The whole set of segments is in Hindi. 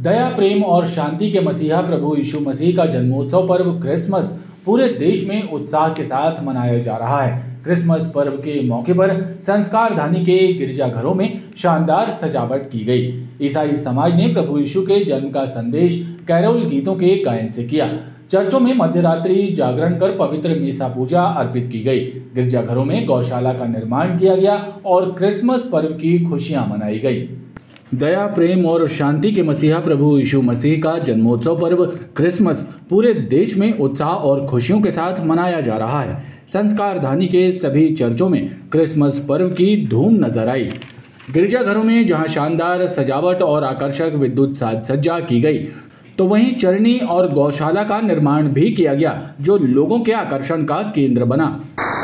दया, प्रेम और शांति के मसीहा प्रभु यीशु मसीह का जन्मोत्सव पर्व क्रिसमस पूरे देश में उत्साह के साथ मनाया जा रहा है। क्रिसमस पर्व के मौके पर संस्कारधानी के गिरजाघरों में शानदार सजावट की गई। ईसाई समाज ने प्रभु यीशु के जन्म का संदेश कैरोल गीतों के गायन से किया। चर्चों में मध्यरात्रि जागरण कर पवित्र मीसा पूजा अर्पित की गई। गिरजाघरों में गौशाला का निर्माण किया गया और क्रिसमस पर्व की खुशियां मनाई गई। दया, प्रेम और शांति के मसीहा प्रभु यीशु मसीह का जन्मोत्सव पर्व क्रिसमस पूरे देश में उत्साह और खुशियों के साथ मनाया जा रहा है। संस्कारधानी के सभी चर्चों में क्रिसमस पर्व की धूम नजर आई। गिरजाघरों में जहां शानदार सजावट और आकर्षक विद्युत साज सज्जा की गई, तो वहीं चरनी और गौशाला का निर्माण भी किया गया, जो लोगों के आकर्षण का केंद्र बना।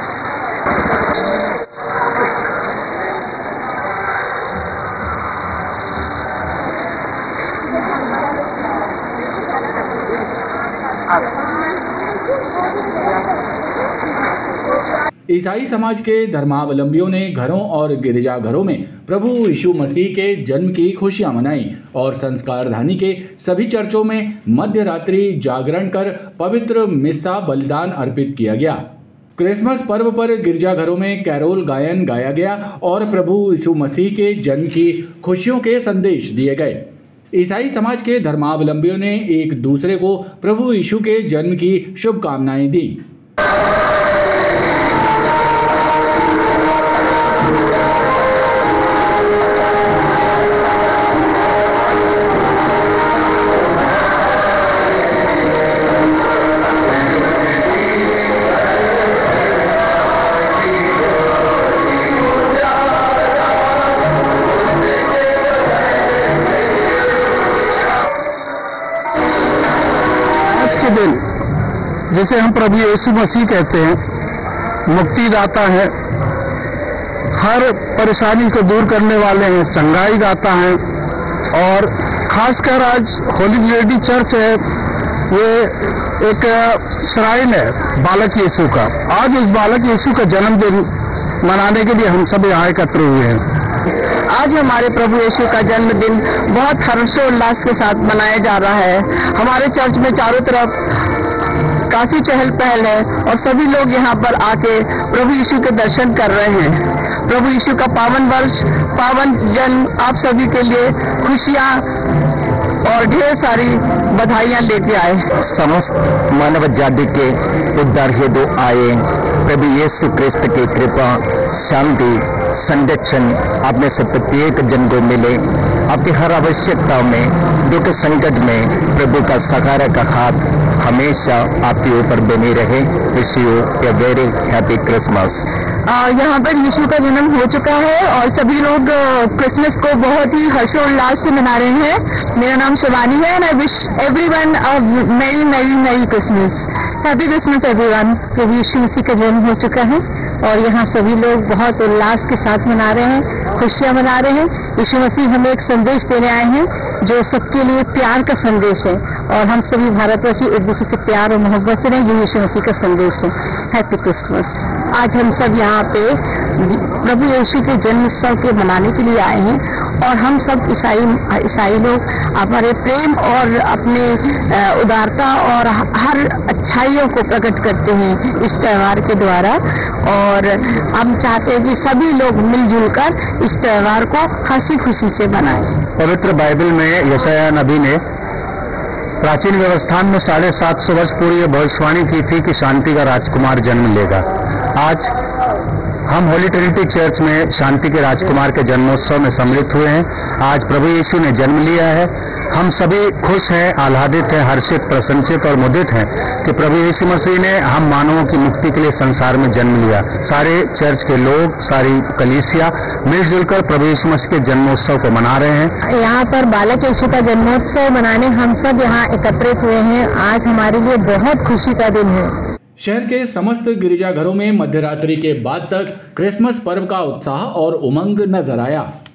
ईसाई समाज के धर्मावलंबियों ने घरों और गिरजाघरों में प्रभु यीशु मसीह के जन्म की खुशियां मनाई और संस्कारधानी के सभी चर्चों में मध्यरात्रि जागरण कर पवित्र मिस्सा बलिदान अर्पित किया गया। क्रिसमस पर्व पर गिरजाघरों में कैरोल गायन गाया गया और प्रभु यीशु मसीह के जन्म की खुशियों के संदेश दिए गए। ईसाई समाज के धर्मावलंबियों ने एक दूसरे को प्रभु यीशु के जन्म की शुभकामनाएं दी। दिन जिसे हम प्रभु यीशु मसीह कहते हैं, मुक्तिदाता है, हर परेशानी को दूर करने वाले हैं, संगाई दाता हैं। और खासकर आज होली लेडी चर्च है, ये एक श्राइन है बालक यीशु का। आज उस बालक यीशु का जन्मदिन मनाने के लिए हम सब यहाँ एकत्र हुए हैं। आज हमारे प्रभु यीशु का जन्मदिन बहुत हर्षोल्लास के साथ मनाया जा रहा है। हमारे चर्च में चारों तरफ काफी चहल पहल है और सभी लोग यहाँ पर आके प्रभु यीशु के दर्शन कर रहे हैं। प्रभु यीशु का पावन वर्ष, पावन जन्म आप सभी के लिए खुशियाँ और ढेर सारी बधाइयाँ लेके आए। समस्त मानव जाति के उद्धार हेतु आए प्रभु यीशु क्रिस्त की कृपा, शांति, संरक्षण अपने से प्रत्येक जन को मिले। आपकी हर आवश्यकता में, दुख संकट में प्रभु का सहारा का हाथ हमेशा आपके ऊपर बने रहे। Wish you a very happy Christmas. यहाँ पर यीशु का जन्म हो चुका है और सभी लोग क्रिसमस को बहुत ही हर्षोल्लास से मना रहे हैं। मेरा नाम शिवानी है and I wish everyone a merry merry merry Christmas. Happy Christmas everyone. प्रभु यीशु मसीह का जन्म हो चुका है और यहाँ सभी लोग बहुत उल्लास के साथ मना रहे हैं, खुशियाँ मना रहे हैं। यीशु मसीह हमें एक संदेश देने आए हैं जो सबके लिए प्यार का संदेश है और हम सभी भारतवासी एक दूसरे से प्यार और मोहब्बत से रहें। ये यीशु मसीह का संदेश है। Happy Christmas. आज हम सब यहाँ पे प्रभु यीशु के जन्म उत्सव के मनाने के लिए आए हैं और हम सब ईसाई लोग हमारे प्रेम और अपने उदारता और हर अच्छाइयों को प्रकट करते हैं इस त्योहार के द्वारा। और हम चाहते हैं कि सभी लोग मिलजुल कर इस त्योहार को हंसी खुशी से मनाएं। पवित्र बाइबल में यशायाह नबी ने प्राचीन व्यवस्थान में 750 वर्ष पूर्व ये भविष्यवाणी की थी कि शांति का राजकुमार जन्म लेगा। आज हम होली ट्रिनिटी चर्च में शांति के राजकुमार के जन्मोत्सव में सम्मिलित हुए हैं। आज प्रभु यीशु ने जन्म लिया है। हम सभी खुश हैं, आह्लादित हैं, हर्षित, प्रसन्नचित और मुदित हैं कि प्रभु यीशु मसीह ने हम मानवों की मुक्ति के लिए संसार में जन्म लिया। सारे चर्च के लोग, सारी कलीसिया मिलजुल कर प्रभु यीशु मसीह के जन्मोत्सव को मना रहे हैं। यहाँ पर बालक यीशु का जन्मोत्सव मनाने हम सब यहाँ एकत्रित हुए हैं। आज हमारे लिए बहुत खुशी का दिन है। शहर के समस्त गिरजाघरों में मध्यरात्रि के बाद तक क्रिसमस पर्व का उत्साह और उमंग नजर आया।